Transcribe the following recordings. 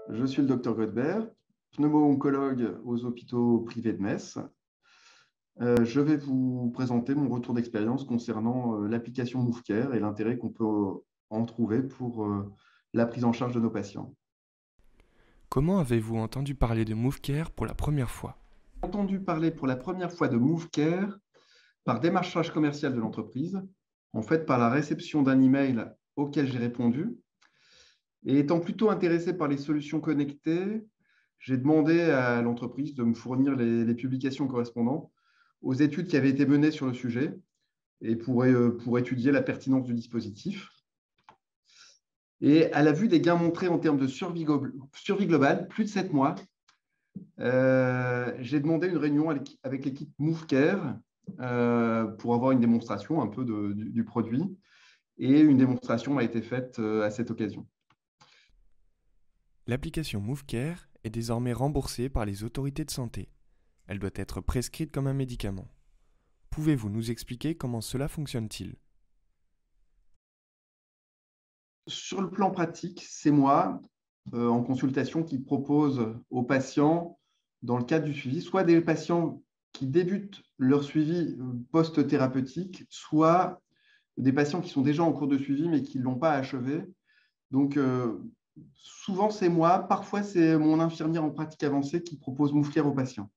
Je suis le docteur Godbert, pneumo-oncologue aux hôpitaux privés de Metz. Je vais vous présenter mon retour d'expérience concernant l'application MoveCare et l'intérêt qu'on peut en trouver pour la prise en charge de nos patients. Comment avez-vous entendu parler de MoveCare pour la première fois? J'ai entendu parler pour la première fois de MoveCare par démarchage commercial de l'entreprise, en fait par la réception d'un email auquel j'ai répondu. Et étant plutôt intéressé par les solutions connectées, j'ai demandé à l'entreprise de me fournir les publications correspondant aux études qui avaient été menées sur le sujet et pour étudier la pertinence du dispositif. Et à la vue des gains montrés en termes de survie globale, plus de 7 mois, j'ai demandé une réunion avec l'équipe MoveCare pour avoir une démonstration un peu du produit. Et une démonstration a été faite à cette occasion. L'application MoveCare est désormais remboursée par les autorités de santé. Elle doit être prescrite comme un médicament. Pouvez-vous nous expliquer comment cela fonctionne-t-il? Sur le plan pratique, c'est moi, en consultation, qui propose aux patients, dans le cadre du suivi, soit des patients qui débutent leur suivi post-thérapeutique, soit des patients qui sont déjà en cours de suivi mais qui ne l'ont pas achevé. Donc, souvent, c'est moi, parfois, c'est mon infirmière en pratique avancée qui propose MoveCare aux patients.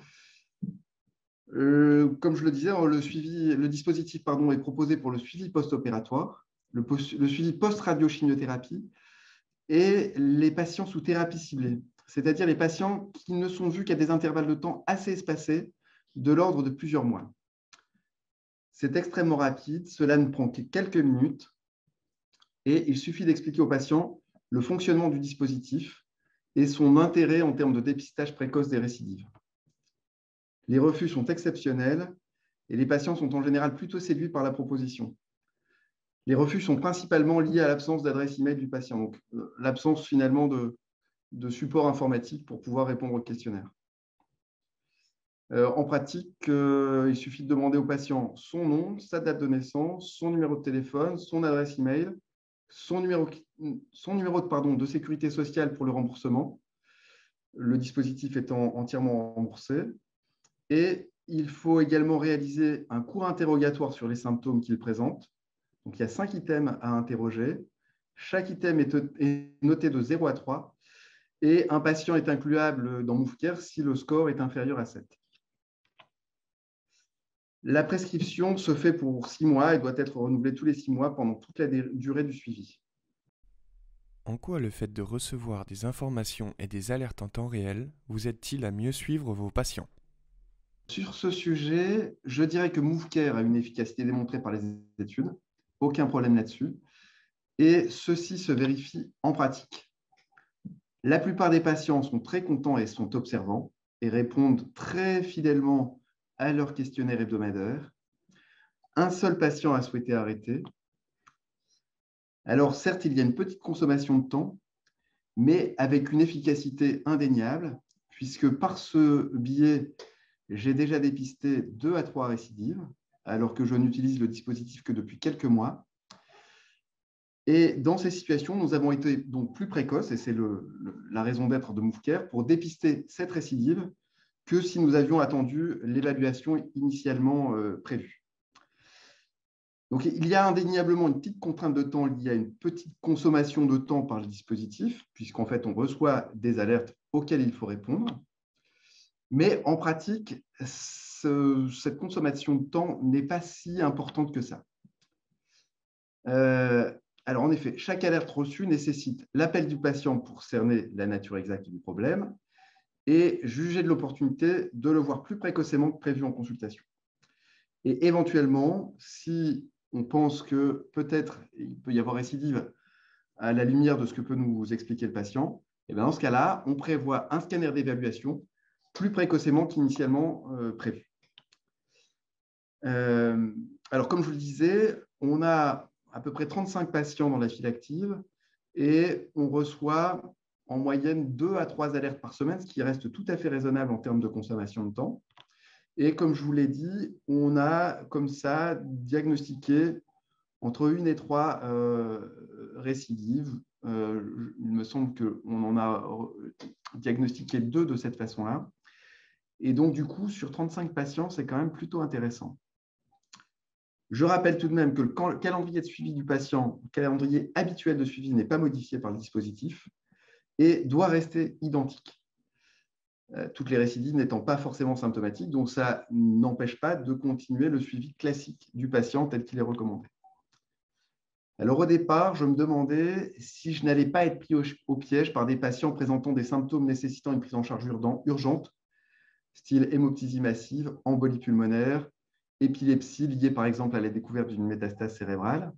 Comme je le disais, le dispositif est proposé pour le suivi post-opératoire, le suivi post-radiochimiothérapie et les patients sous thérapie ciblée, c'est-à-dire les patients qui ne sont vus qu'à des intervalles de temps assez espacés, de l'ordre de plusieurs mois. C'est extrêmement rapide, cela ne prend que quelques minutes et il suffit d'expliquer aux patients le fonctionnement du dispositif et son intérêt en termes de dépistage précoce des récidives. Les refus sont exceptionnels et les patients sont en général plutôt séduits par la proposition. Les refus sont principalement liés à l'absence d'adresse email du patient, donc l'absence finalement de support informatique pour pouvoir répondre au questionnaire. En pratique, il suffit de demander au patient son nom, sa date de naissance, son numéro de téléphone, son adresse email, son numéro de sécurité sociale pour le remboursement, le dispositif étant entièrement remboursé. Et il faut également réaliser un court interrogatoire sur les symptômes qu'il présente. Donc, il y a 5 items à interroger. Chaque item est noté de 0 à 3 et un patient est incluable dans MoveCare si le score est inférieur à 7. La prescription se fait pour 6 mois et doit être renouvelée tous les 6 mois pendant toute la durée du suivi. En quoi le fait de recevoir des informations et des alertes en temps réel vous aide-t-il à mieux suivre vos patients? Sur ce sujet, je dirais que MoveCare a une efficacité démontrée par les études. Aucun problème là-dessus. Et ceci se vérifie en pratique. La plupart des patients sont très contents et sont observants et répondent très fidèlement à leur questionnaire hebdomadaire. Un seul patient a souhaité arrêter. Alors certes, il y a une petite consommation de temps, mais avec une efficacité indéniable, puisque par ce biais, j'ai déjà dépisté 2 à 3 récidives, alors que je n'utilise le dispositif que depuis quelques mois. Et dans ces situations, nous avons été donc plus précoces, et c'est la raison d'être de MoveCare, pour dépister cette récidive que si nous avions attendu l'évaluation initialement prévue. Donc, il y a indéniablement une petite contrainte de temps liée à une petite consommation de temps par le dispositif, puisqu'en fait, on reçoit des alertes auxquelles il faut répondre. Mais en pratique, cette consommation de temps n'est pas si importante que ça. Alors, en effet, chaque alerte reçue nécessite l'appel du patient pour cerner la nature exacte du problème et juger de l'opportunité de le voir plus précocement que prévu en consultation. Et éventuellement, si on pense que peut-être il peut y avoir récidive à la lumière de ce que peut nous expliquer le patient, et bien dans ce cas-là, on prévoit un scanner d'évaluation plus précocement qu'initialement prévu. Alors, comme je vous le disais, on a à peu près 35 patients dans la file active et on reçoit en moyenne 2 à 3 alertes par semaine, ce qui reste tout à fait raisonnable en termes de consommation de temps. Et comme je vous l'ai dit, on a comme ça diagnostiqué entre 1 et 3 récidives il me semble qu'on en a diagnostiqué 2 de cette façon-là. Et donc, du coup, sur 35 patients, c'est quand même plutôt intéressant. Je rappelle tout de même que le calendrier de suivi du patient, le calendrier habituel de suivi n'est pas modifié par le dispositif et doit rester identique. Toutes les récidives n'étant pas forcément symptomatiques, donc ça n'empêche pas de continuer le suivi classique du patient tel qu'il est recommandé. Alors au départ, je me demandais si je n'allais pas être pris au piège par des patients présentant des symptômes nécessitant une prise en charge urgente, style hémoptysie massive, embolie pulmonaire, épilepsie liée par exemple à la découverte d'une métastase cérébrale.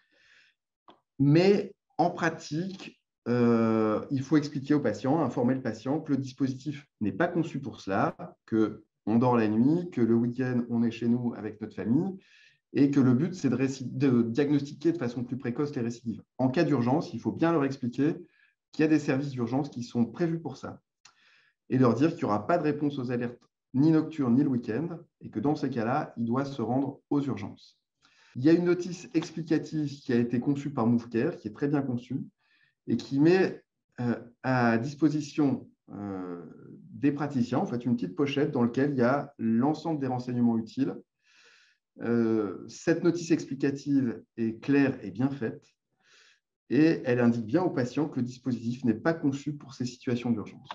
Mais en pratique, il faut expliquer au patient, informer le patient que le dispositif n'est pas conçu pour cela, qu'on dort la nuit, que le week-end, on est chez nous avec notre famille, et que le but, c'est de diagnostiquer de façon plus précoce les récidives. En cas d'urgence, il faut bien leur expliquer qu'il y a des services d'urgence qui sont prévus pour ça, et leur dire qu'il n'y aura pas de réponse aux alertes ni nocturne ni le week-end, et que dans ces cas-là, il doit se rendre aux urgences. Il y a une notice explicative qui a été conçue par MoveCare, qui est très bien conçue, et qui met à disposition des praticiens, en fait, une petite pochette dans laquelle il y a l'ensemble des renseignements utiles. Cette notice explicative est claire et bien faite, et elle indique bien aux patients que le dispositif n'est pas conçu pour ces situations d'urgence.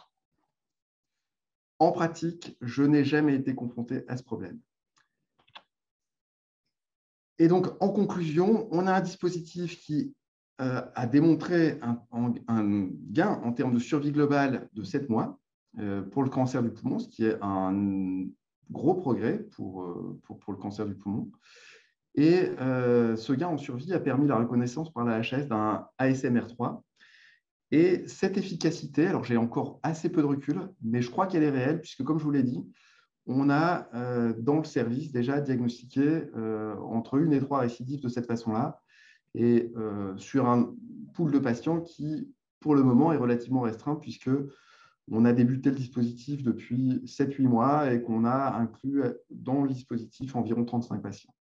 En pratique, je n'ai jamais été confronté à ce problème. Et donc, en conclusion, on a un dispositif qui a démontré un gain en termes de survie globale de 7 mois pour le cancer du poumon, ce qui est un gros progrès pour le cancer du poumon. Et ce gain en survie a permis la reconnaissance par la HAS d'un ASMR3. Et cette efficacité, alors j'ai encore assez peu de recul, mais je crois qu'elle est réelle, puisque comme je vous l'ai dit, on a dans le service déjà diagnostiqué entre 1 et 3 récidives de cette façon-là, et sur un pool de patients qui, pour le moment, est relativement restreint, puisqu'on a débuté le dispositif depuis 7-8 mois et qu'on a inclus dans le dispositif environ 35 patients.